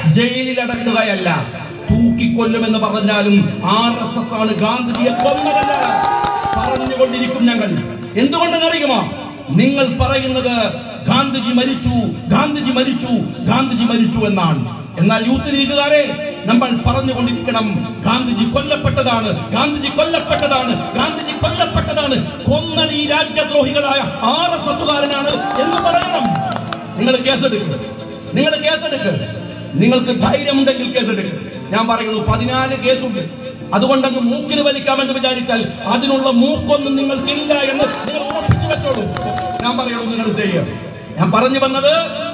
ജയിലിലടക്കുകയല്ല, തൂക്കിക്കൊല്ലുമെന്ന് പറഞ്ഞാലും RSS ആണ് ഗാന്ധിജിയെ കൊന്നതല്ല പറഞ്ഞുകൊണ്ടിരിക്കും ഞങ്ങൾ. എന്തുകൊണ്ടെന്നറിയുമോ? നിങ്ങൾ പറയുന്നത് ഗാന്ധിജി മരിച്ചു, ഗാന്ധിജി മരിച്ചു, ഗാന്ധിജി മരിച്ചു എന്നാണ്. എന്നാൽ യൂത്ത് ലീഗുകാരെ നമ്മൾ പറഞ്ഞുകൊണ്ടിരിക്കണം, ഗാന്ധിജി കൊല്ലപ്പെട്ടതാണ്, ഗാന്ധിജി കൊല്ലപ്പെട്ടതാണ്, ഗാന്ധിജി കൊല്ലപ്പെട്ടതാണ്, കൊന്നത് ഈ രാജ്യദ്രോഹികളായ RSSകാരനാണ് എന്ന് പറയണം. നിങ്ങൾ കേസെടുക്കുക, നിങ്ങൾ കേസെടുക്കുക, നിങ്ങൾക്ക് ധൈര്യമുണ്ടെങ്കിൽ കേസെടുക്കുക. ഞാൻ പറയുന്നു 14 കേസുണ്ട്. അതുകൊണ്ടങ്ങ് മൂക്കിന് വലിക്കാമെന്ന് വിചാരിച്ചാൽ അതിനുള്ള മൂക്കൊന്നും നിങ്ങൾക്കില്ല എന്ന് നിങ്ങൾ ഉറപ്പിച്ചു വെച്ചോളൂ. ഞാൻ പറയുന്നു നിങ്ങൾ ചെയ്യുക. ഞാൻ പറഞ്ഞു വന്നത്